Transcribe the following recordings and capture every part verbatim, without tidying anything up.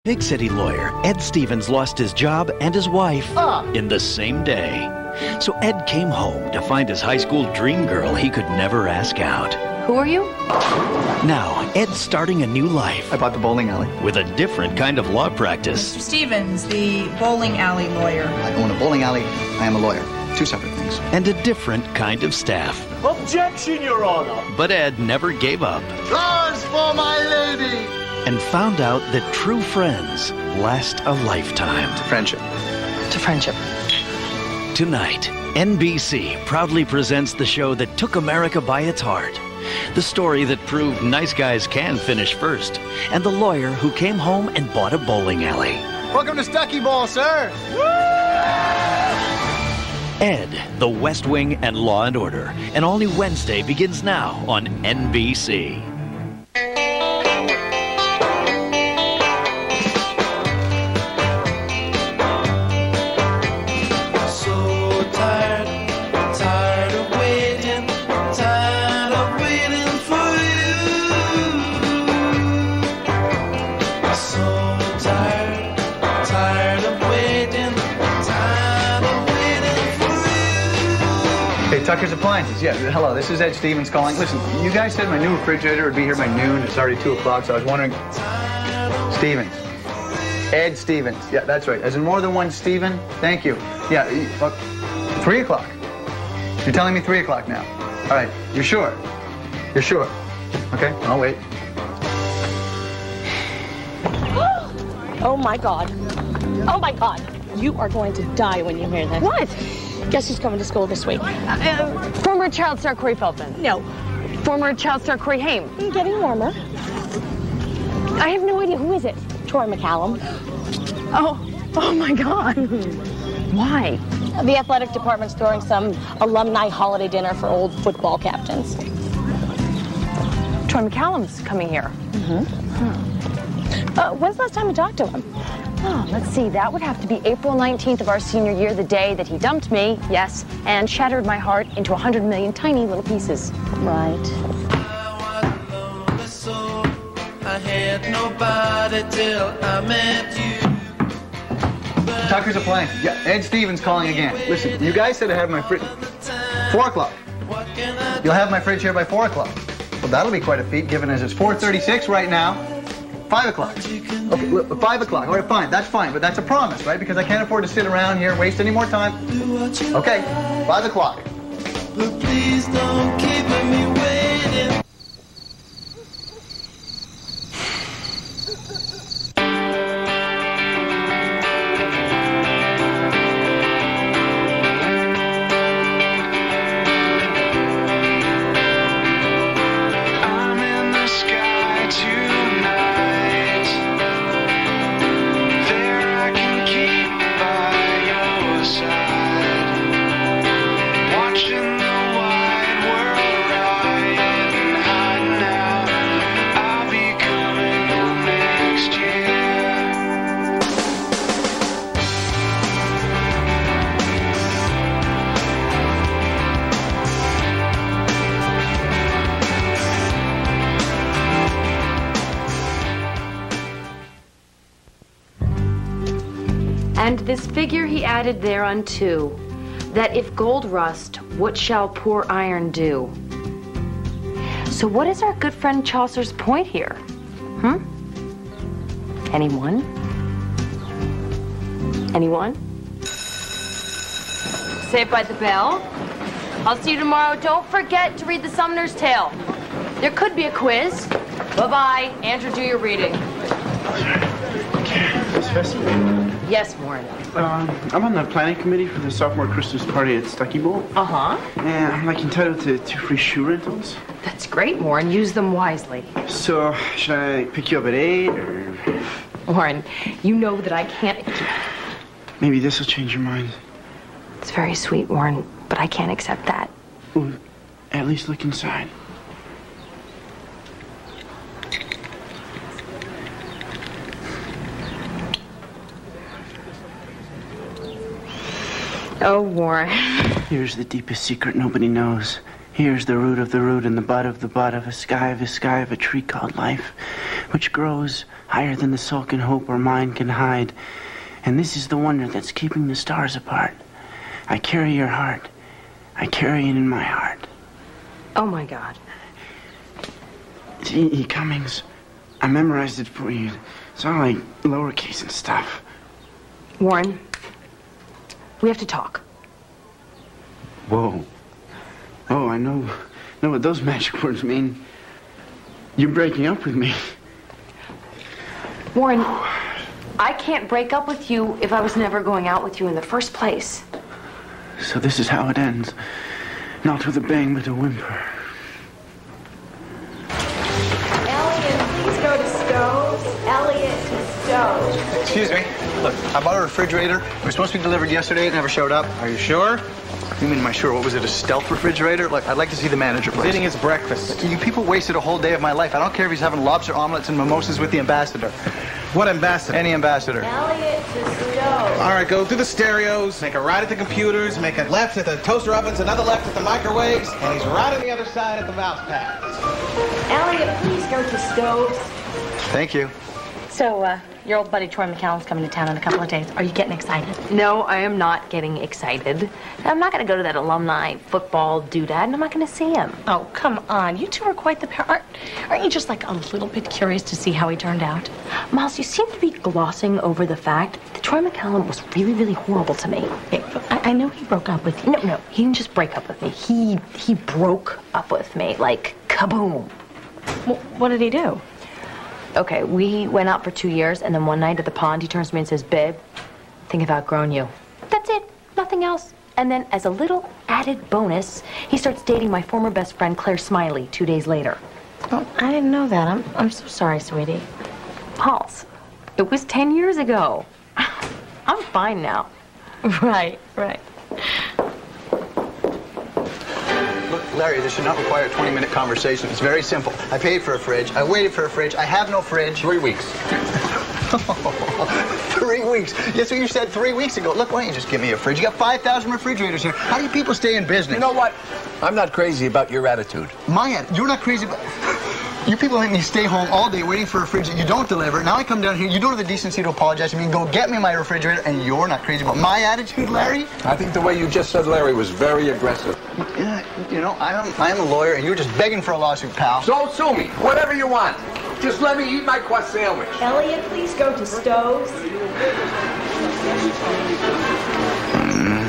Big city lawyer Ed Stevens lost his job and his wife Ah. in the same day. So Ed came home to find his high school dream girl he could never ask out. Who are you? Now, Ed's starting a new life I bought the bowling alley. with a different kind of law practice. Mister Stevens, the bowling alley lawyer. I own a bowling alley. I am a lawyer. Two separate things. And a different kind of staff. Objection, Your Honor. But Ed never gave up Applause for my lady! and found out that true friends last a lifetime. Friendship. To friendship. Tonight, N B C proudly presents the show that took America by its heart. The story that proved nice guys can finish first, and the lawyer who came home and bought a bowling alley. Welcome to Stucky Ball, sir! Ed, The West Wing and Law and Order. An all-new Wednesday begins now on N B C. Tucker's Appliances. Yeah, hello, this is Ed Stevens calling. Listen, you guys said my new refrigerator would be here by noon. It's already two o'clock, so I was wondering... Stevens. Ed Stevens. Yeah, that's right. As in more than one Steven? Thank you. Yeah, uh, three o'clock. You're telling me three o'clock now. All right, you're sure? You're sure? Okay, I'll wait. Oh, my God. Oh, my God. You are going to die when you hear this. What? Guess who's coming to school this week? Uh, former child star Corey Feldman. No. Former child star Corey Haim. Getting warmer. I have no idea. Who is it? Troy McCallum. Oh, oh my God. Why? The athletic department's throwing some alumni holiday dinner for old football captains. Troy McCallum's coming here. Mm-hmm. Hmm. Uh, when's the last time you talked to him? Oh, let's see, that would have to be April nineteenth of our senior year, the day that he dumped me, yes, and shattered my heart into a hundred million tiny little pieces. Right. I had nobody till I met you. Tucker's Appliances. Yeah, Ed Stevens calling again. Listen, you guys said I have my fridge... Four o'clock. You'll have my fridge here by four o'clock. Well, that'll be quite a feat, given as it's four thirty-six right now. Five o'clock. Okay, look, five o'clock. All right, fine. That's fine, but that's a promise, right? Because I can't afford to sit around here and waste any more time. Okay, five o'clock. But please don't keep me waiting. And this figure he added thereunto, that if gold rust, what shall poor iron do? So what is our good friend Chaucer's point here? Hmm? Anyone? Anyone? Saved by the Bell. I'll see you tomorrow. Don't forget to read the Sumner's Tale. There could be a quiz. Bye-bye. Andrew, do your reading. Miss Festival. Yes, Warren. Um, I'm on the planning committee for the sophomore Christmas party at Stucky Bowl. Uh-huh. And I'm like entitled to two free shoe rentals. That's great, Warren. Use them wisely. So, should I pick you up at eight, or...? Warren, you know that I can't... Maybe this will change your mind. It's very sweet, Warren, but I can't accept that. Ooh, at least look inside. Oh, Warren. Here's the deepest secret nobody knows. Here's the root of the root and the bud of the bud of a sky of a sky of a tree called life, which grows higher than the soul can hope or mind can hide. And this is the wonder that's keeping the stars apart. I carry your heart. I carry it in my heart. Oh, my God. It's E. E. Cummings. I memorized it for you. It's all like lowercase and stuff. Warren, we have to talk. Whoa. Oh, I know, know what those magic words mean. You're breaking up with me. Warren, I can't break up with you if I was never going out with you in the first place. So this is how it ends. Not with a bang, but a whimper. Elliot, please go to Stoves. Elliot to Stoves. Excuse me. Look, I bought a refrigerator. It was supposed to be delivered yesterday. It never showed up. Are you sure? You mean, am I sure? What was it, a stealth refrigerator? Look, I'd like to see the manager, please. He's eating his breakfast. You people wasted a whole day of my life. I don't care if he's having lobster omelets and mimosas with the ambassador. What ambassador? Any ambassador. Elliot to Stoves. All right, go through the stereos, make a right at the computers, make a left at the toaster ovens, another left at the microwaves, and he's right on the other side at the mouse pads. Elliot, please go to Stoves. Thank you. So, uh, your old buddy Troy McCallum's coming to town in a couple of days. Are you getting excited? No, I am not getting excited. I'm not going to go to that alumni football doodad, and I'm not going to see him. Oh, come on. You two are quite the pair. Aren't, aren't you just, like, a little bit curious to see how he turned out? Miles, you seem to be glossing over the fact that Troy McCallum was really, really horrible to me. I, I know he broke up with you. No, no, he didn't just break up with me. He, he broke up with me, like, kaboom. Well, what did he do? Okay, we went out for two years, and then one night at the pond, he turns to me and says, babe, I think I've outgrown you. That's it, nothing else. And then, as a little added bonus, he starts dating my former best friend, Claire Smiley, two days later. Oh, I didn't know that. I'm, I'm so sorry, sweetie. Pulse, it was ten years ago. I'm fine now. Right, right. Look, Larry, this should not require a twenty-minute conversation. It's very simple. I paid for a fridge. I waited for a fridge. I have no fridge. Three weeks. Three weeks. That's what you said three weeks ago. Look, why don't you just give me a fridge? You got five thousand refrigerators here. How do you people stay in business? You know what? I'm not crazy about your attitude. My attitude? You're not crazy about... You people make me stay home all day waiting for a fridge that you don't deliver. Now I come down here, you don't have the decency to apologize to me and go get me my refrigerator, and you're not crazy about my attitude, Larry? I think the way you just said Larry was very aggressive. Yeah, you know, I'm, I'm a lawyer, and you're just begging for a lawsuit, pal. So sue me. Whatever you want. Just let me eat my crust sandwich. Elliot, please go to Stoves. Mm.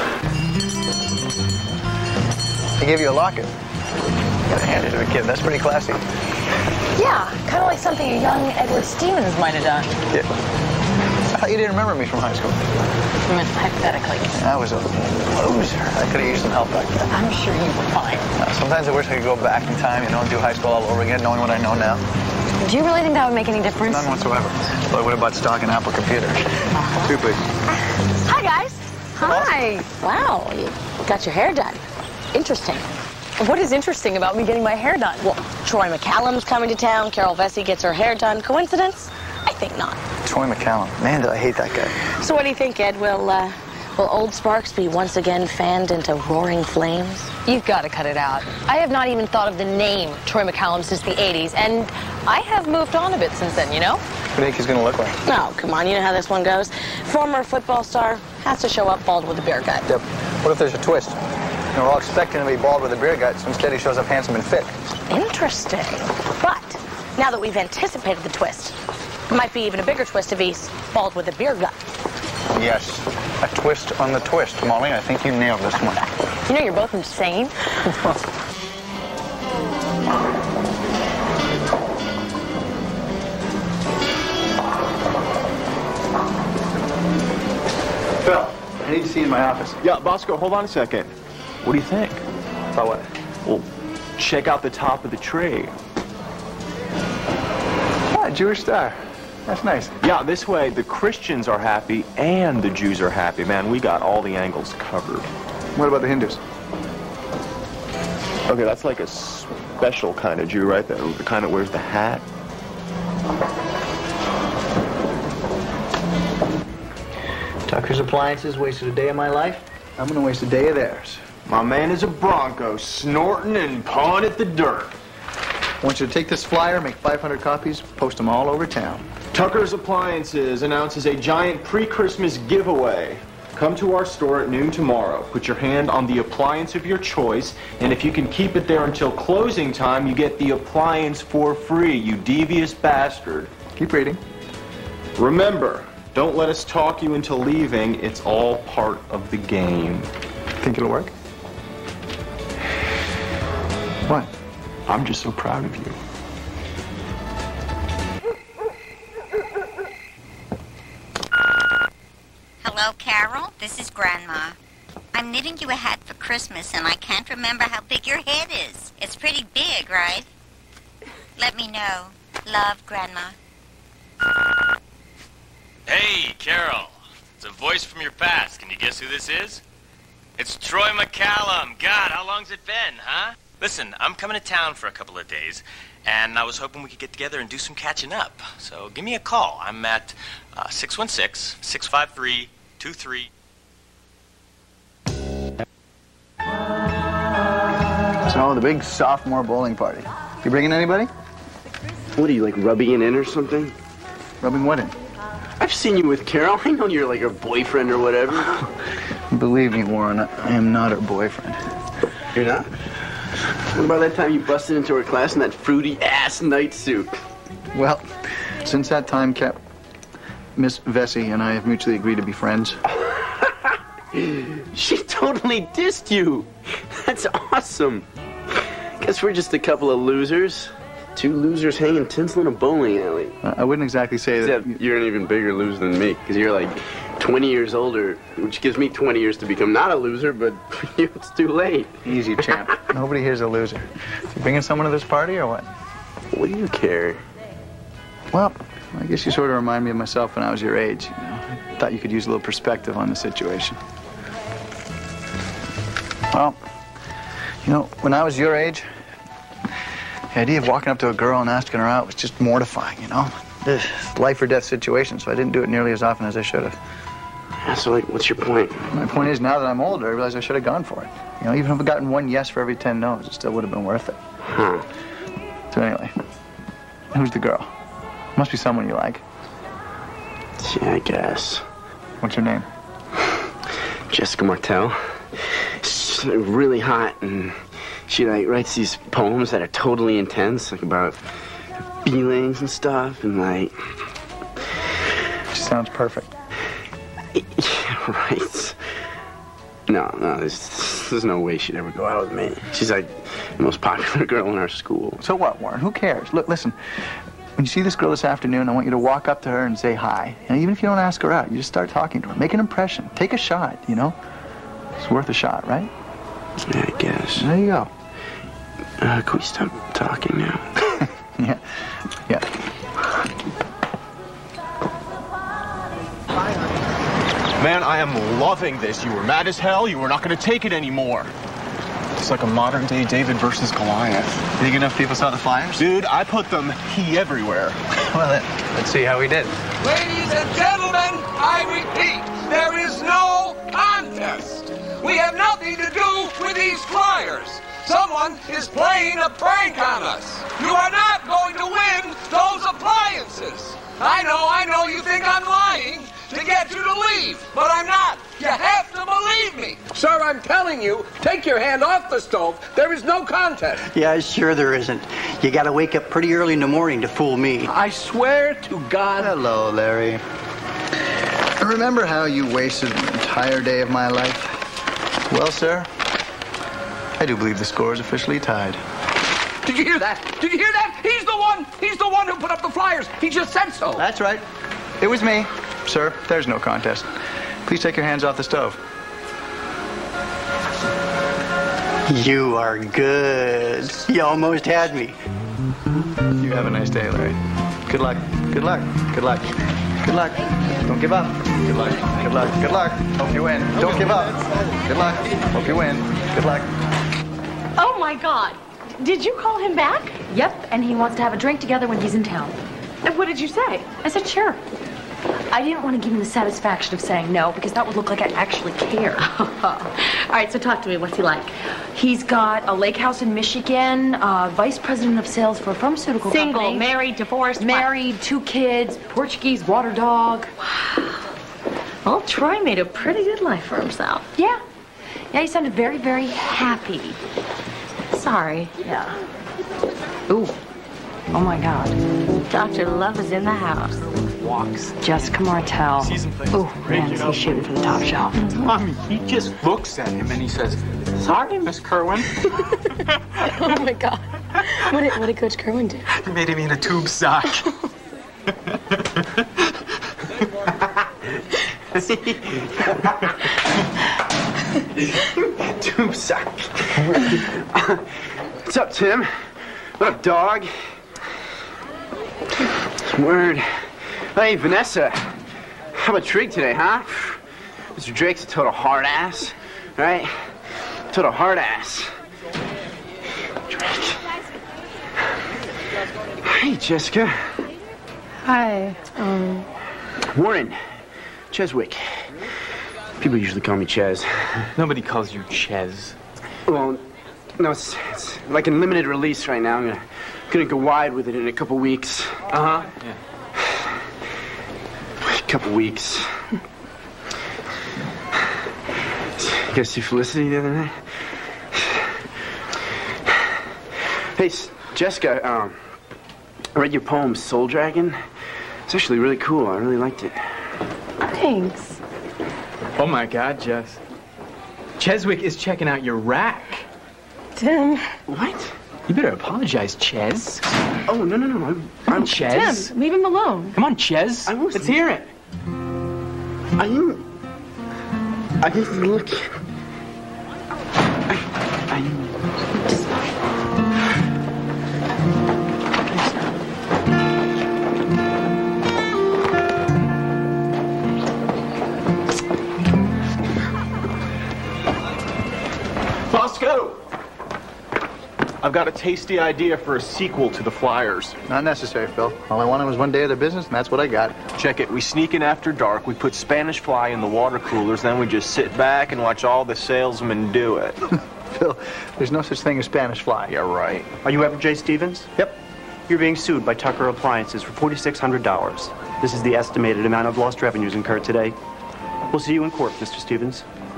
They gave you a locket. You gotta hand it to a kid. That's pretty classy. Yeah, kind of like something a young Edward Stevens might have done. Yeah. I thought you didn't remember me from high school. I mean, hypothetically. I was a loser. I could have used some help back then. I'm sure you were fine. Uh, sometimes I wish I could go back in time, you know, and do high school all over again, knowing what I know now. Do you really think that would make any difference? None whatsoever. Well, I would have bought stock in Apple computers. Uh-huh. Two, please. Hi, guys. Hi. Wow, you got your hair done. Interesting. What is interesting about me getting my hair done? Well, Troy McCallum's coming to town. Carol Vesey gets her hair done. Coincidence? I think not. Troy McCallum. Man, do I hate that guy. So what do you think, Ed? Will, uh, will old sparks be once again fanned into roaring flames? You've got to cut it out. I have not even thought of the name Troy McCallum since the eighties, and I have moved on a bit since then, you know? What do you think he's going to look like? No, come on, you know how this one goes. Former football star has to show up bald with a beer gut. Yep. What if there's a twist? You know, we're all expecting him to be bald with a beer gut, so instead he shows up handsome and fit. Interesting. But now that we've anticipated the twist, it might be even a bigger twist if he's bald with a beer gut. Yes. A twist on the twist, Molly. I think you nailed this one. You know, you're both insane. Phil, I need to see you in my office. Yeah, Bosco, hold on a second. What do you think? About what? Well, check out the top of the tray. Ah, Jewish star. That's nice. Yeah, this way the Christians are happy and the Jews are happy. Man, we got all the angles covered. What about the Hindus? Okay, that's like a special kind of Jew, right? The, the kind that wears the hat. Tucker's Appliances wasted a day of my life. I'm going to waste a day of theirs. My man is a Bronco, snorting and pawing at the dirt. I want you to take this flyer, make five hundred copies, post them all over town. Tucker's Appliances announces a giant pre-Christmas giveaway. Come to our store at noon tomorrow. Put your hand on the appliance of your choice, and if you can keep it there until closing time, you get the appliance for free, you devious bastard. Keep reading. Remember, don't let us talk you into leaving. It's all part of the game. Think it'll work? What? I'm just so proud of you. Hello, Carol. This is Grandma. I'm knitting you a hat for Christmas, and I can't remember how big your head is. It's pretty big, right? Let me know. Love, Grandma. Hey, Carol. It's a voice from your past. Can you guess who this is? It's Troy McCallum. God, how long's it been, huh? Listen, I'm coming to town for a couple of days, and I was hoping we could get together and do some catching up. So give me a call. I'm at uh, six one six, six five three, two three. So, the big sophomore bowling party. You bringing anybody? What are you, like, rubbing it in or something? Rubbing what in? I've seen you with Carol. I know you're like her boyfriend or whatever. Believe me, Warren, I am not her boyfriend. You're not? What about that time you busted into her class in that fruity-ass night suit? Well, since that time, Cap, Miss Vesey and I have mutually agreed to be friends. She totally dissed you. That's awesome. Guess we're just a couple of losers. Two losers hanging tinsel in a bowling alley. Uh, I wouldn't exactly say Except that... you're an even bigger loser than me, because you're like twenty years older, which gives me twenty years to become not a loser, but for you it's too late. Easy, champ. Nobody here's a loser. You bringing someone to this party or what? What do you care? Well, I guess you sort of remind me of myself when I was your age. You know? I thought you could use a little perspective on the situation. Well, you know, when I was your age, the idea of walking up to a girl and asking her out was just mortifying, you know? Ugh, life or death situation, so I didn't do it nearly as often as I should have. Yeah, so, like, what's your point? My point is, now that I'm older, I realize I should have gone for it. You know, even if I'd gotten one yes for every ten no's, it still would have been worth it. Huh. So anyway, who's the girl? Must be someone you like. Yeah, I guess. What's her name? Jessica Martell. She's really hot, and she, like, writes these poems that are totally intense, like, about feelings and stuff, and, like... She sounds perfect. Yeah, right. No, no, there's, there's no way she'd ever go out with me. She's, like, the most popular girl in our school. So what, Warren? Who cares? Look, listen. When you see this girl this afternoon, I want you to walk up to her and say hi. And even if you don't ask her out, you just start talking to her. Make an impression. Take a shot, you know? It's worth a shot, right? Yeah, I guess. There you go. Uh, can we stop talking now? Yeah. Yeah. Man, I am loving this. You were mad as hell. You were not going to take it anymore. It's like a modern-day David versus Goliath. You think enough people saw the flyers? Dude, I put them he everywhere. Well, then, let's see how we did. Ladies and gentlemen, I repeat, there is no contest. We have nothing to do with these flyers. Someone is playing a prank on us. You are not going to win those appliances. I know, I know you think I'm lying to get you to leave, but I'm not. You have to believe me. Sir, I'm telling you, take your hand off the stove. There is no contest. Yeah, sure there isn't. You gotta wake up pretty early in the morning to fool me. I swear to God. Hello, Larry. Remember how you wasted an entire day of my life? Well, sir, I do believe the score is officially tied. Did you hear that? Did you hear that? He's the one. He's the one who put up the flyers. He just said so. That's right. It was me. Sir, there's no contest. Please take your hands off the stove. You are good. You almost had me. You have a nice day, Larry. Good luck. Good luck. Good luck. Good luck. Don't give up. Good luck. Good luck. Good luck. Hope you win. Don't give up. Good luck. Hope you win. Good luck. Oh, my God. Did you call him back? Yep, and he wants to have a drink together when he's in town. And what did you say? I said, sure. I didn't want to give him the satisfaction of saying no because that would look like I actually care. All right, so talk to me. What's he like? He's got a lake house in Michigan, uh, vice president of sales for a pharmaceutical Single, company. married, divorced. Married, two kids, Portuguese water dog. Wow. Well, Troy made a pretty good life for himself. Yeah. Yeah, he sounded very, very happy. Sorry. Yeah. Ooh. Oh, my God. Doctor Love is in the house. Walks. Jessica Martell. Season place. Oh, man, is he shooting for the top shelf. I mean, he just looks at him and he says, "Sorry, Miss Kerwin." Oh, my God. What did, what did Coach Kerwin do? He made him in a tube sock. Tube sock. What's up, Tim? What up, dog? Word. Hey, Vanessa. How about Trig today, huh? Mister Drake's a total hard ass, right? Total hard ass. Drake. Hey, Jessica. Hi. Um. Warren. Cheswick. People usually call me Ches. Nobody calls you Ches. Well, no, it's, it's like in limited release right now. I'm gonna, gonna go wide with it in a couple weeks. Uh-huh. Yeah. A couple weeks. You guys see Felicity the other night? Hey, Jessica, um, I read your poem, Soul Dragon. It's actually really cool. I really liked it. Thanks. Oh, my God, Jess. Cheswick is checking out your rack. Tim. What? You better apologize, Ches. Oh, no, no, no. I'm, I'm Ches. Tim, leave him alone. Come on, Ches. I was, Let's hear it. I didn't... I didn't look... I... I... Just... Bosco! I've got a tasty idea for a sequel to the Flyers. Not necessary, Phil. All I wanted was one day of their business, and that's what I got. Check it. We sneak in after dark, we put Spanish Fly in the water coolers, then we just sit back and watch all the salesmen do it. Phil, there's no such thing as Spanish Fly. Yeah, right. Are you Edward J. Stevens? Yep. You're being sued by Tucker Appliances for four thousand six hundred dollars. This is the estimated amount of lost revenues incurred today. We'll see you in court, Mister Stevens.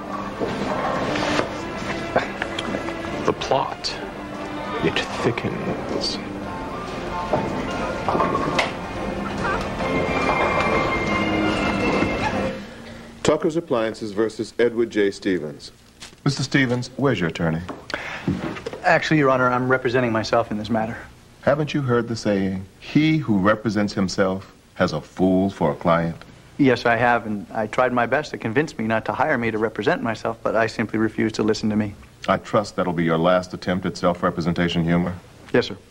The plot, it thickens. Tucker's Appliances versus Edward J. Stevens. Mister Stevens, where's your attorney? Actually, Your Honor, I'm representing myself in this matter. Haven't you heard the saying, he who represents himself has a fool for a client? Yes, I have, and I tried my best to convince me not to hire me to represent myself, but I simply refused to listen to me. I trust that'll be your last attempt at self-representation humor. Yes, sir.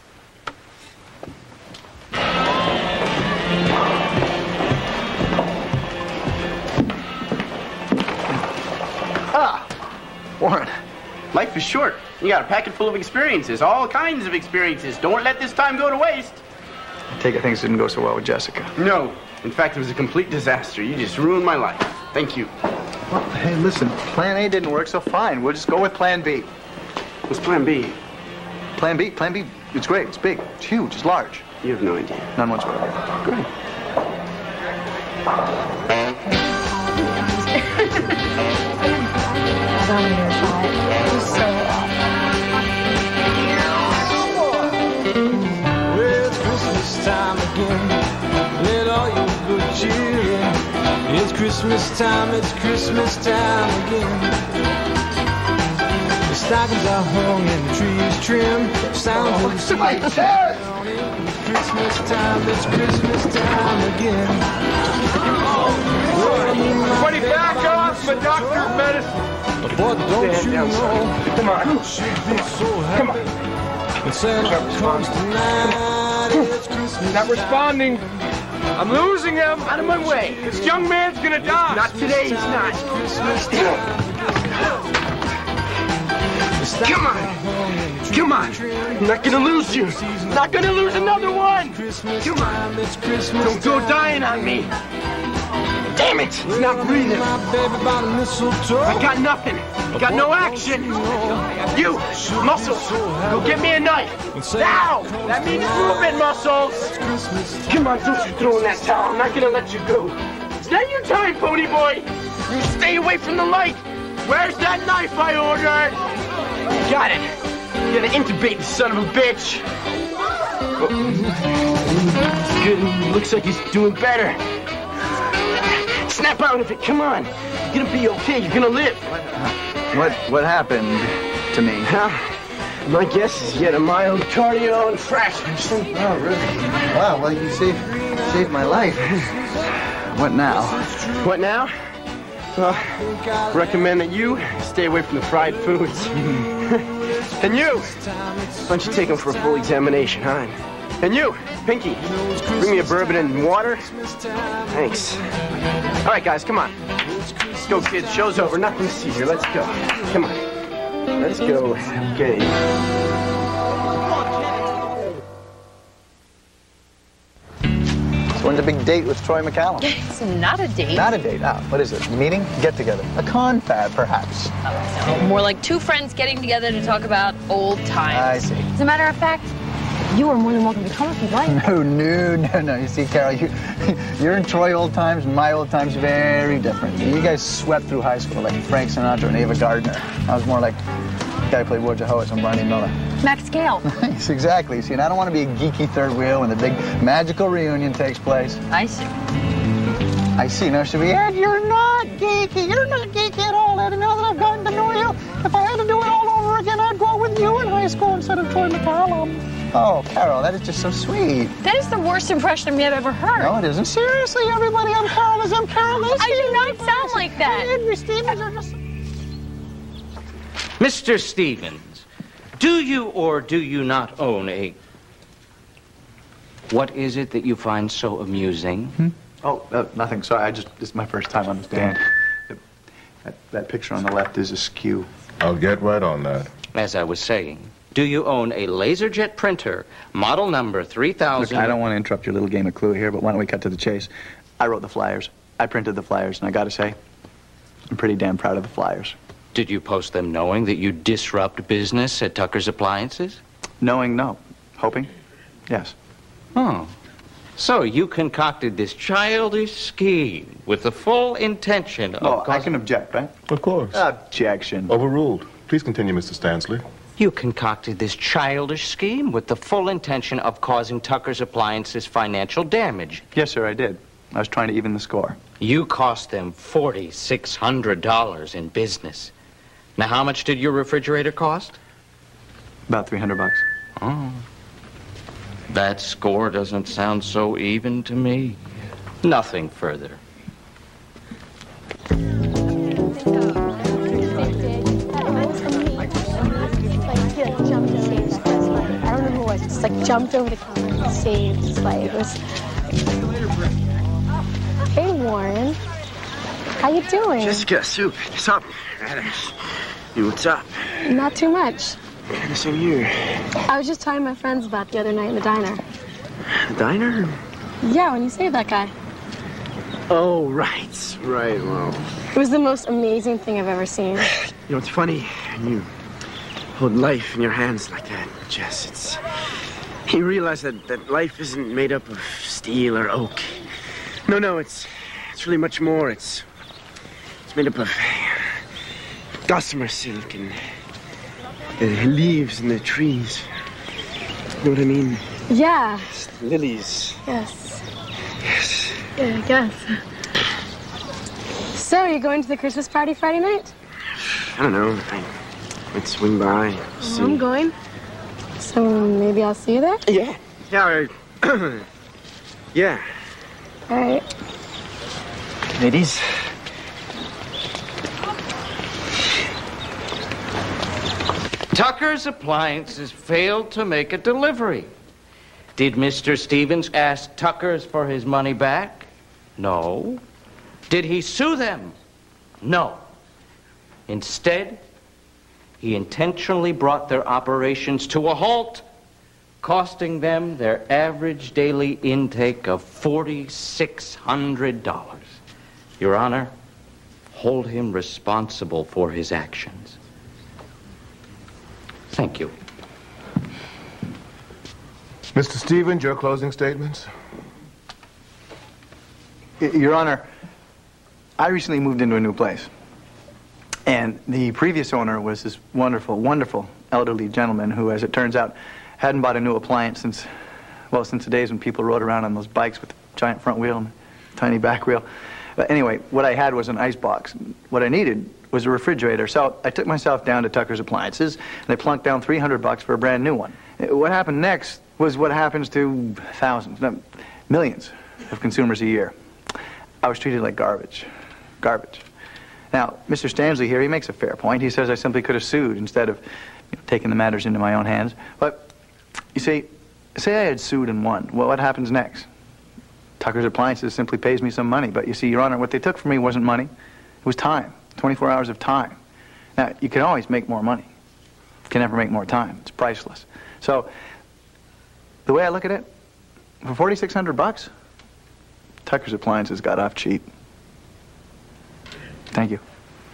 Ah, Warren. Life is short. You got a packet full of experiences, all kinds of experiences. Don't let this time go to waste. I take it things didn't go so well with Jessica. No. In fact, it was a complete disaster. You just ruined my life. Thank you. Well, hey, listen, plan A didn't work, so fine. We'll just go with plan B. What's plan B? Plan B, plan B, it's great, it's big, it's huge, it's large. You have no idea. None whatsoever. Great. Well, it's Christmas time again. Let all your good cheer in. It's Christmas time, it's Christmas time again. The stockings are hung and the trees trimmed. Sounds of the my chest! It's Christmas time, it's Christmas time again. Everybody back off my doctor's medicine. But don't you know, come on. Should be so happy. Come on. When Santa comes tonight, it's Christmas. Not responding. I'm losing him. Out of my way. This young man's gonna die. Not today, he's not. Christmas time. Come on! Come on! I'm not gonna lose you! Not gonna lose another one! Come on! Don't go dying on me! Damn it! He's not breathing! I got nothing! Got no action! You! Muscles! Go get me a knife! Now! That means movement, Muscles! Come on, don't you throw in that towel! I'm not gonna let you go! It's not your time, pony boy! You stay away from the light! Where's that knife I ordered? Got it. You gotta intubate the son of a bitch. Oh. Good. Looks like he's doing better. Snap out of it. Come on. You're gonna be okay. You're gonna live. What what happened to me? Huh? My guess is you had a mild cardio infraction. Oh, really? Wow, well, you saved, saved my life. What now? What now? Well, recommend that you stay away from the fried foods. And you, why don't you take him for a full examination, huh? And you, Pinky, bring me a bourbon and water. Thanks. All right, guys, come on. Let's go, kids. Show's over. Nothing to see here. Let's go. Come on. Let's go. Okay. When's a big date with Troy McCallum? It's not a date. Not a date. Ah, what is it? A meeting? Get together? A confab, perhaps? Oh, no. More like two friends getting together to talk about old times. I see. As a matter of fact, you are more than welcome to come if you'd like. No, no, no, no. You see, Carol, you, you're in Troy old times, and my old times very different. You guys swept through high school like Frank Sinatra and Ava Gardner. I was more like the guy who played Wojciechowicz on Barney Miller. Max Gale. Yes, exactly. See, and I don't want to be a geeky third wheel when the big magical reunion takes place. I see. I see. Now, should we add, you're not geeky. You're not geeky at all, Eddie. Now that I've gotten to know you, if I had to do it all over again, I'd go with you in high school instead of Troy McCallum. Oh, Carol, that is just so sweet. That is the worst impression of me I've ever heard. No, it isn't. Seriously, everybody, I'm Carol as I'm Carol is. I do not sound like that. Edward Stevens are just... Mister Stevens, do you or do you not own a... What is it that you find so amusing? Hmm? Oh, uh, nothing. Sorry, I just, this is my first time on the stand. That, that picture on the left is askew. I'll get right on that. As I was saying, do you own a LaserJet printer, model number three thousand... Look, I don't want to interrupt your little game of Clue here, but why don't we cut to the chase? I wrote the flyers. I printed the flyers, and I gotta say, I'm pretty damn proud of the flyers. Did you post them knowing that you disrupt business at Tucker's Appliances? Knowing, no. Hoping, yes. Oh. So you concocted this childish scheme with the full intention of... Oh, I can object, right? Of course. Objection. Overruled. Please continue, Mister Stansley. You concocted this childish scheme with the full intention of causing Tucker's Appliances financial damage. Yes, sir, I did. I was trying to even the score. You cost them four thousand six hundred dollars in business. Now, how much did your refrigerator cost? About three hundred bucks. Oh. That score doesn't sound so even to me. Nothing further. Just like jumped over the counter and saved. It's like it was. Hey Warren, how you doing? Jessica, Sue, what's up? You, what's up? Not too much. The same here. I was just talking to my friends about the other night in the diner. The diner? Yeah, when you saved that guy. Oh, right, right. Well, it was the most amazing thing I've ever seen. You know, it's funny when you hold life in your hands like that, Jess. It's you realize that that life isn't made up of steel or oak. No, no, it's it's really much more. It's it's made up of gossamer silk and the leaves and the trees. You know what I mean? Yeah. It's lilies. Yes. Yes. Yeah, I guess. So, are you going to the Christmas party Friday night? I don't know. I might swing by. See. I'm going. So maybe I'll see you there? Yeah. Yeah. I, yeah. All right. Ladies. Tucker's Appliances failed to make a delivery. Did Mister Stevens ask Tucker's for his money back? No. Did he sue them? No. Instead, he intentionally brought their operations to a halt, costing them their average daily intake of four thousand six hundred dollars. Your Honor, hold him responsible for his actions. Thank you. Mister Stevens, your closing statements? Your Honor, I recently moved into a new place. And the previous owner was this wonderful, wonderful elderly gentleman who, as it turns out, hadn't bought a new appliance since, well, since the days when people rode around on those bikes with a giant front wheel and a tiny back wheel. But anyway, what I had was an ice box. What I needed was a refrigerator. So I took myself down to Tucker's Appliances, and I plunked down three hundred bucks for a brand new one. What happened next was what happens to thousands, no, millions of consumers a year. I was treated like garbage. Garbage. Now, Mister Stanley here, he makes a fair point. He says I simply could have sued instead of, you know, taking the matters into my own hands. But, you see, say I had sued and won. Well, what happens next? Tucker's Appliances simply pays me some money. But you see, Your Honor, what they took from me wasn't money. It was time. twenty-four hours of time. Now, you can always make more money. You can never make more time. It's priceless. So, the way I look at it, for forty-six hundred bucks, Tucker's Appliances got off cheap. Thank you.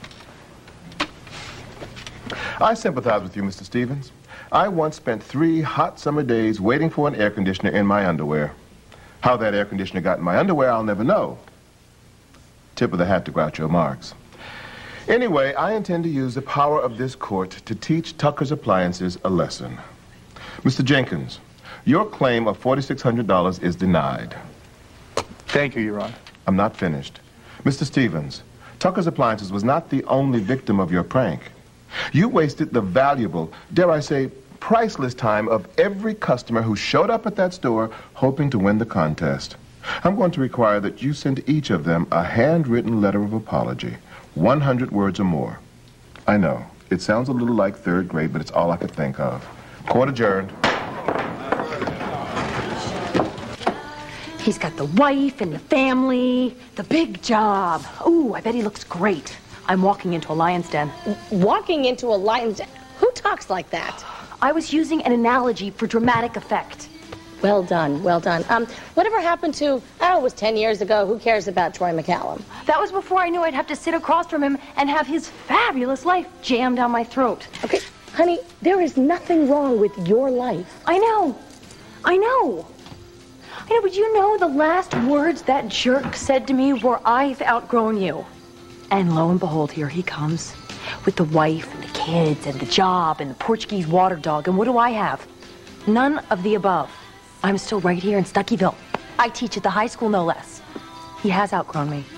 I sympathize with you, Mister Stevens. I once spent three hot summer days waiting for an air conditioner in my underwear. How that air conditioner got in my underwear, I'll never know. Tip of the hat to Groucho Marx. Anyway, I intend to use the power of this court to teach Tucker's Appliances a lesson. Mister Jenkins, your claim of forty-six hundred dollars is denied. Thank you, Your Honor. I'm not finished. Mister Stevens, Tucker's Appliances was not the only victim of your prank. You wasted the valuable, dare I say, priceless time of every customer who showed up at that store hoping to win the contest. I'm going to require that you send each of them a handwritten letter of apology, one hundred words or more. I know, it sounds a little like third grade, but it's all I could think of. Court adjourned. He's got the wife and the family, the big job. Ooh, I bet he looks great. I'm walking into a lion's den. Walking into a lion's den? Who talks like that? I was using an analogy for dramatic effect. Well done, well done. Um, whatever happened to, oh, it was ten years ago. Who cares about Troy McCallum? That was before I knew I'd have to sit across from him and have his fabulous life jammed down my throat. Okay, honey, there is nothing wrong with your life. I know. I know. I know, but you know the last words that jerk said to me were, "I've outgrown you." And lo and behold, here he comes with the wife and the kids and the job and the Portuguese water dog. And what do I have? None of the above. I'm still right here in Stuckyville. I teach at the high school, no less. He has outgrown me.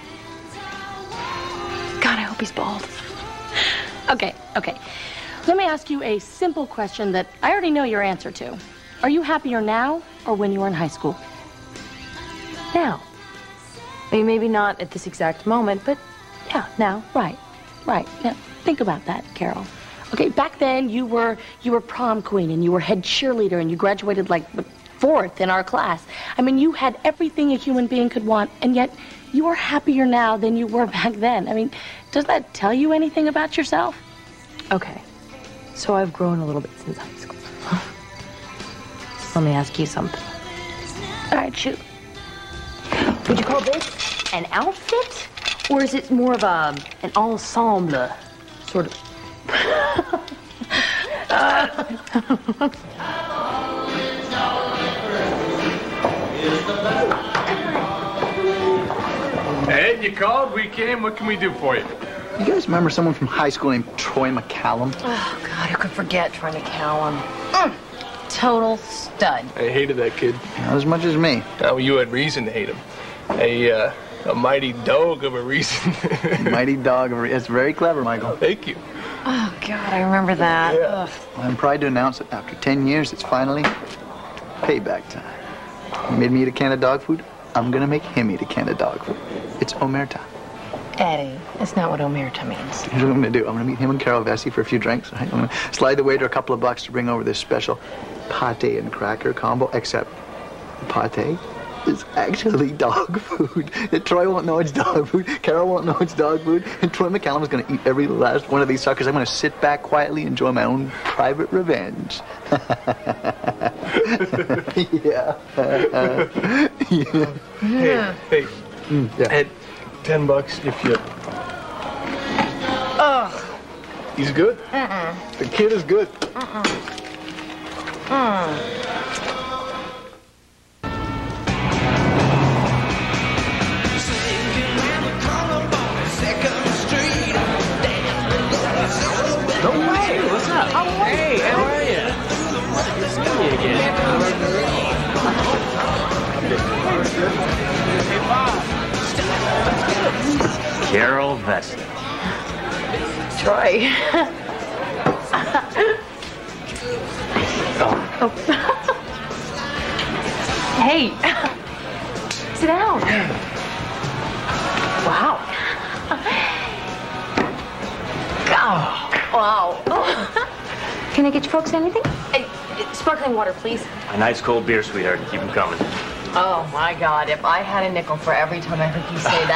God, I hope he's bald. Okay, okay. Let me ask you a simple question that I already know your answer to. Are you happier now or when you were in high school? Now. I mean, maybe not at this exact moment, but yeah, now. Right, right. Now, think about that, Carol. Okay, back then you were you were prom queen and you were head cheerleader and you graduated like fourth in our class. I mean, you had everything a human being could want, and yet you are happier now than you were back then. I mean, does that tell you anything about yourself? Okay, so I've grown a little bit since high school. Let me ask you something. All right, shoot. Would you call this an outfit, or is it more of a an ensemble, sort of? Ed, you called? We came. What can we do for you? You guys remember someone from high school named Troy McCallum? Oh, God, who could forget Troy McCallum? Mm. Total stud. I hated that kid. Not as much as me. Oh, you had reason to hate him. A, uh, a mighty dog of a reason. Mighty dog of a reason. It's very clever, Michael. Thank you. Oh, God, I remember that. Yeah. Ugh. Well, I'm proud to announce that after ten years, it's finally payback time. He made me eat a can of dog food. I'm going to make him eat a can of dog food. It's omerta. Eddie, that's not what omerta means. Here's what I'm going to do. I'm going to meet him and Carol Vesey for a few drinks. Right? I'm going to slide the waiter a couple of bucks to bring over this special pate and cracker combo, except the pate is actually dog food. And Troy won't know it's dog food. Carol won't know it's dog food. And Troy McCallum is going to eat every last one of these suckers. I'm going to sit back quietly, enjoy my own private revenge. Yeah. Yeah. Hey, hey. Mm, yeah. Ed, ten bucks if you... Ugh. He's good? Mm-mm. The kid is good. Mm-mm. Mm. No way. What's up? Oh, hey, how are you? Good to see you again. Hey, Bob. Carol Vesta. Troy. Oh. Hey. Sit down. Wow. Oh, wow. Can I get you folks anything? Hey, sparkling water, please. A nice cold beer, sweetheart. Keep them coming. Oh, my God. If I had a nickel for every time I heard you say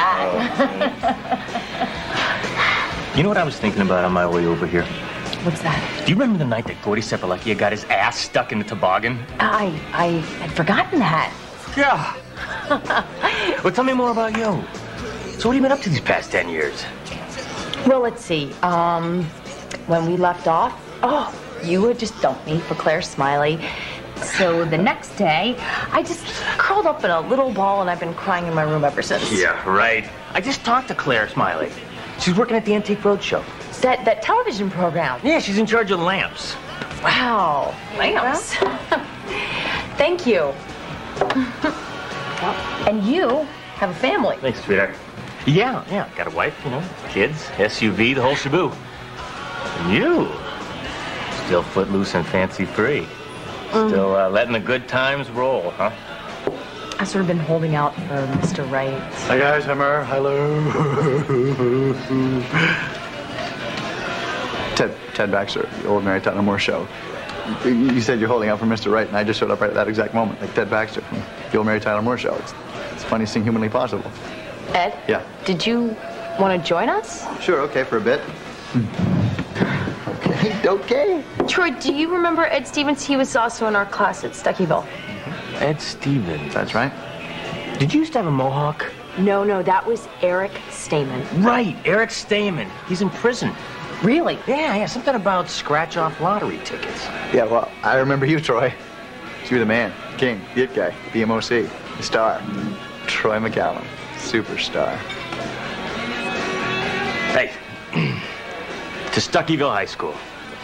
that. You know what I was thinking about on my way over here? What's that? Do you remember the night that Gordy Sepalakia got his ass stuck in the toboggan? I, I had forgotten that. Yeah. Well, tell me more about you. So what have you been up to these past ten years? Well, let's see. Um, when we left off, oh, you had just dumped me for Claire Smiley. So the next day, I just curled up in a little ball and I've been crying in my room ever since. Yeah, right. I just talked to Claire Smiley. She's working at the Antique Roadshow. That, that television program. Yeah, she's in charge of lamps. Wow, lamps. Thank you. And you have a family. Thanks, sweetheart. Yeah, yeah, got a wife, you know, kids, S U V, the whole shaboo. And you, still footloose and fancy-free. Still uh, letting the good times roll, huh? I've sort of been holding out for Mister Right. Hi, guys. I'm Mer. Hello. Ted, Ted Baxter, the old Mary Tyler Moore show. You said you're holding out for Mister Right, and I just showed up right at that exact moment, like Ted Baxter from the old Mary Tyler Moore show. It's, it's the funniest thing humanly possible. Ed? Yeah. Did you want to join us? Sure, okay, for a bit. Okay, okay. Troy, do you remember Ed Stevens? He was also in our class at Stuckyville. Ed Stevens. That's right. Did you used to have a mohawk? No, no, that was Eric Stamen. Right, Eric Stamen. He's in prison. Really? Yeah, yeah, something about scratch-off lottery tickets. Yeah, well, I remember you, Troy. You were the man, the king, the it guy, the M O C, the star. Troy McCallum, superstar. Hey, to Stuckyville High School.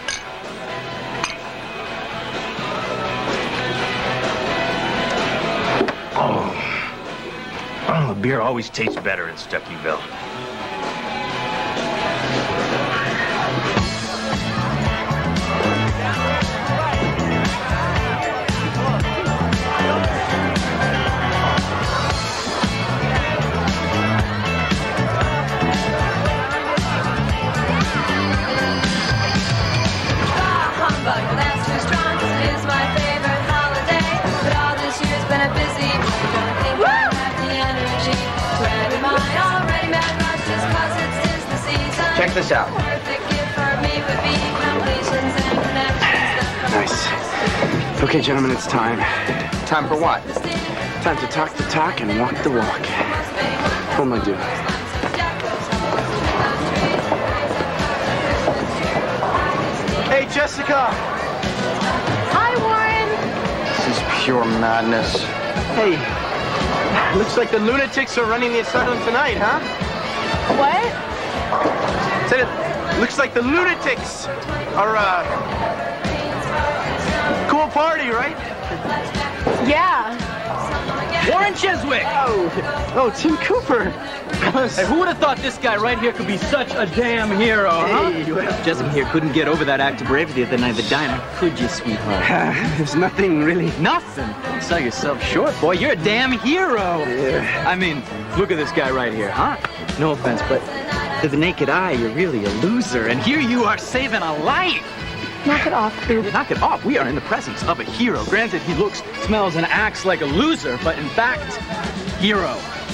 Oh. Oh, the beer always tastes better in Stuckyville. Check this out. Nice. Okay, gentlemen, it's time. Time for what? Time to talk the talk and walk the walk. What am I doing? Hey, Jessica! Hi, Warren! This is pure madness. Hey, looks like the lunatics are running the asylum tonight, huh? What? Said it looks like the lunatics are, uh... cool party, right? Yeah. Warren Cheswick! Oh, oh, Tim Cooper. Hey, who would have thought this guy right here could be such a damn hero, huh? Hey, well, Jessica here couldn't get over that act of bravery the other night at the diner, could you, sweetheart? There's nothing really... Nothing? Don't sell yourself short, boy. You're a damn hero. Yeah. I mean, look at this guy right here, huh? No offense, but to the naked eye, you're really a loser. And here you are saving a life. Knock it off, dude. Knock it off. We are in the presence of a hero. Granted, he looks, smells, and acts like a loser, but in fact, hero.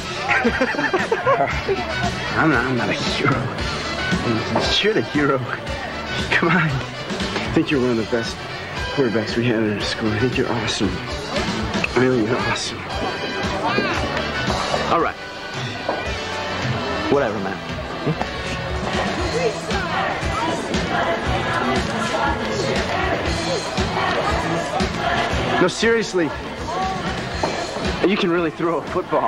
I'm not, I'm not a hero. You're the hero. Come on. I think you're one of the best quarterbacks we had in our school. I think you're awesome. Really, you're awesome. All right. Whatever, man. No, seriously. You can really throw a football.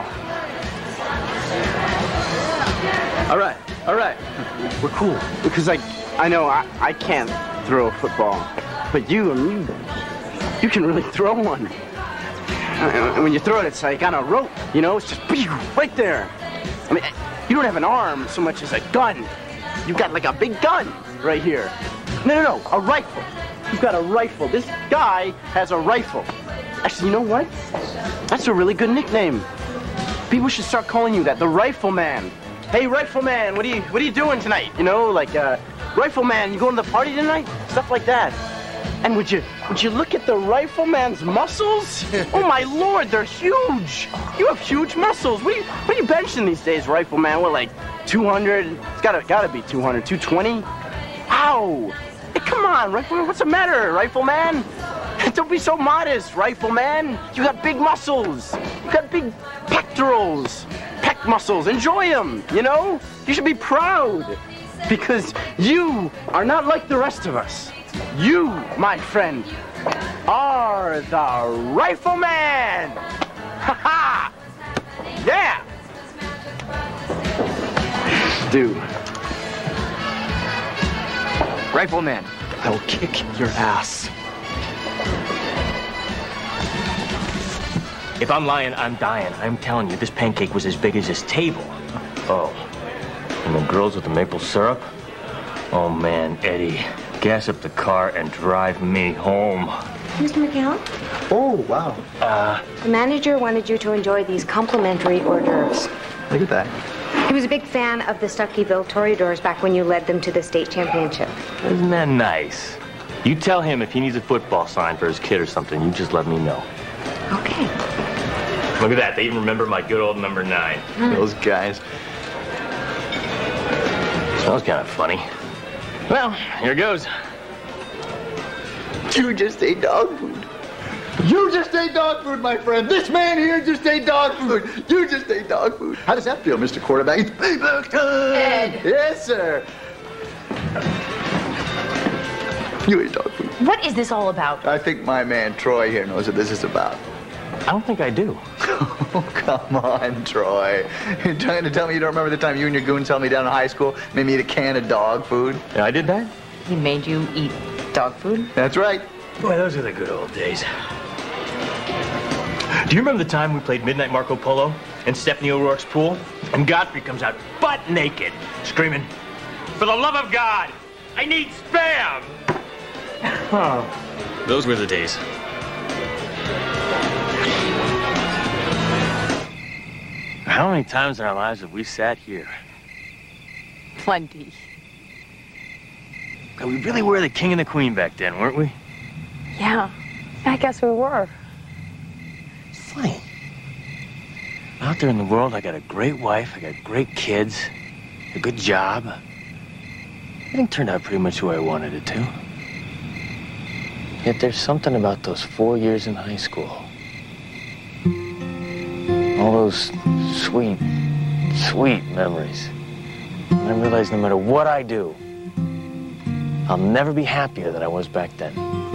All right, all right. We're cool. Because, like, I know I, I can't throw a football. But you, I mean, you, you can really throw one. And when you throw it, it's like on a rope, you know? It's just right there. I mean, you don't have an arm so much as a gun. You've got like a big gun right here. No, no, no, a rifle. You've got a rifle. This guy has a rifle. Actually, you know what? That's a really good nickname. People should start calling you that, the Rifleman. Hey, Rifleman, what are you, what are you doing tonight? You know, like, uh, Rifleman, you going to the party tonight? Stuff like that. And would you, would you look at the Rifleman's muscles? Oh my Lord, they're huge. You have huge muscles. What are you, what are you benching these days, Rifleman? What, like two hundred? It's gotta, gotta be two hundred, two twenty? Ow! Hey, come on, Rifleman, what's the matter, Rifleman? Don't be so modest, Rifleman. You got big muscles. You got big pectorals, pec muscles. Enjoy them, you know? You should be proud because you are not like the rest of us. You, my friend, are the Rifleman! Ha-ha! Yeah! Dude. Rifleman, I will kick your ass. If I'm lying, I'm dying. I'm telling you, this pancake was as big as this table. Oh, and the girls with the maple syrup? Oh, man, Eddie. Gas up the car and drive me home. Mister McCallum? Oh, wow. Uh, The manager wanted you to enjoy these complimentary hors d'oeuvres. Look at that. He was a big fan of the Stuckyville Toreadors back when you led them to the state championship. Isn't that nice? You tell him if he needs a football sign for his kid or something, you just let me know. Okay. Look at that. They even remember my good old number nine. Mm. Those guys. Smells kind of funny. Well, here goes. You just ate dog food. You just ate dog food, my friend. This man here just ate dog food. You just ate dog food. How does that feel, Mister Quarterback? It's payback time. Ed. Yes, sir. You ate dog food. What is this all about? I think my man Troy here knows what this is about. I don't think I do. Oh, come on, Troy. You're trying to tell me you don't remember the time you and your goons held me down in high school, made me eat a can of dog food? Yeah, I did that? He made you eat dog food? That's right. Boy, those are the good old days. Do you remember the time we played Midnight Marco Polo in Stephanie O'Rourke's pool? And Godfrey comes out butt naked, screaming, "For the love of God, I need Spam!" Oh, those were the days. How many times in our lives have we sat here? Plenty. God, we really were the king and the queen back then, weren't we? Yeah, I guess we were. Funny. Out there in the world, I got a great wife, I got great kids, a good job. Everything turned out pretty much the way I wanted it to. Yet there's something about those four years in high school. All those sweet, sweet memories. And I realize no matter what I do, I'll never be happier than I was back then.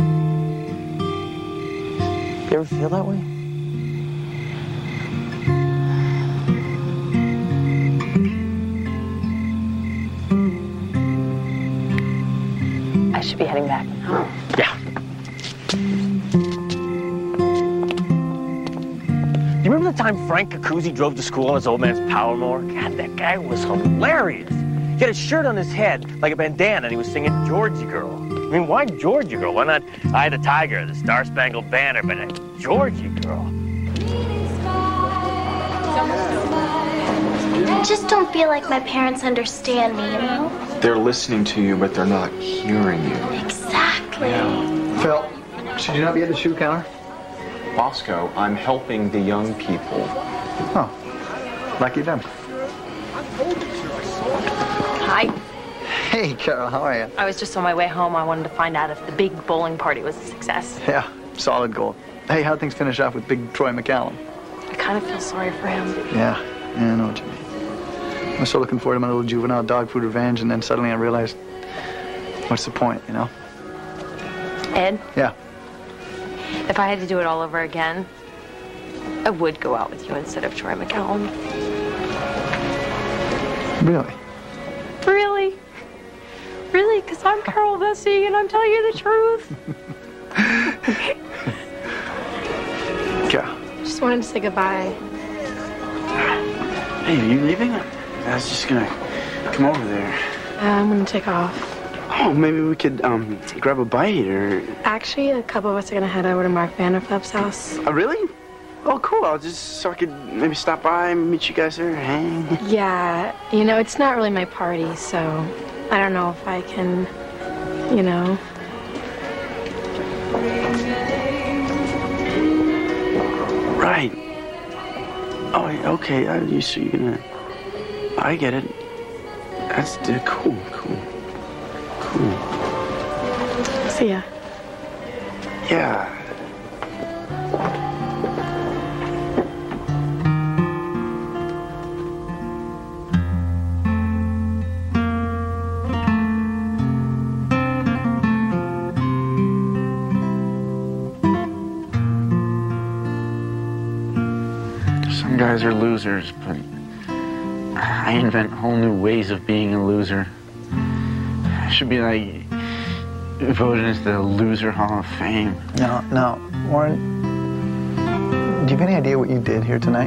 You ever feel that way? I should be heading back. Yeah. You remember the time Frank Cacuzzi drove to school on his old man's power mower? God, that guy was hilarious. He had a shirt on his head like a bandana and he was singing Georgie Girl. I mean, why Georgie Girl? Why not I the Tiger, the Star Spangled Banner, but a Georgie Girl? I just don't feel like my parents understand me, you know? They're listening to you, but they're not hearing you. Exactly. sweetie. Phil, should you not be at the shoe counter? Bosco, I'm helping the young people. Oh, lucky them. Hi. Hey, Carol, how are you? I was just on my way home. I wanted to find out if the big bowling party was a success. Yeah, solid gold. Hey, how'd things finish off with big Troy McCallum? I kind of feel sorry for him. Yeah, yeah, I know what you mean. I was so looking forward to my little juvenile dog food revenge, and then suddenly I realized, what's the point, you know? Ed? Yeah. If I had to do it all over again, I would go out with you instead of Troy McCallum. Really? Really? Really? Because I'm Carol Vesey and I'm telling you the truth. Yeah. Just wanted to say goodbye. Hey, are you leaving? I was just gonna come over there. Uh, I'm gonna take off. Oh, maybe we could um grab a bite or. Actually, a couple of us are gonna head over to Mark Vanderflip's house. Oh, really? Oh, cool. I'll just so I could maybe stop by, meet you guys there, hang. Yeah, you know, it's not really my party, so I don't know if I can, you know. Right. Oh, okay. Uh, you so you're gonna. I get it. That's uh, cool. Cool. Cool. See ya. Yeah. Some guys are losers, but I invent whole new ways of being a loser. I should be like voted into the Loser Hall of Fame. No, no. Warren, do you have any idea what you did here tonight?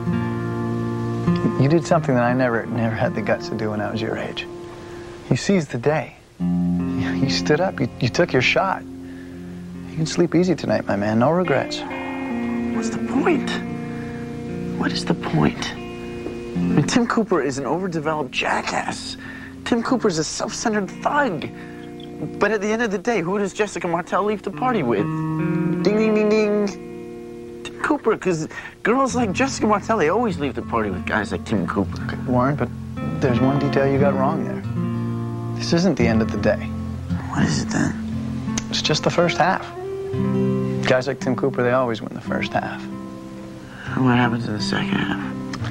You did something that I never, never had the guts to do when I was your age. You seized the day. You stood up. You, you took your shot. You can sleep easy tonight, my man. No regrets. What's the point? What is the point? I mean, Tim Cooper is an overdeveloped jackass. Tim Cooper's a self-centered thug. But at the end of the day, who does Jessica Martell leave the party with? Ding, ding, ding, ding. Tim Cooper, because girls like Jessica Martell, they always leave the party with guys like Tim Cooper. Warren, but there's one detail you got wrong there. This isn't the end of the day. What is it then? It's just the first half. Guys like Tim Cooper, they always win the first half. What happens in the second half?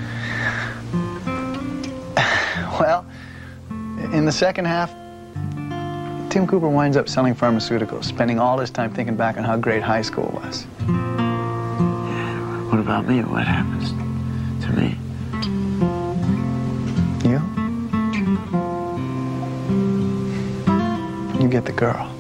Well, in the second half, Tim Cooper winds up selling pharmaceuticals, spending all his time thinking back on how great high school was. What about me? What happens to me? You? You get the girl.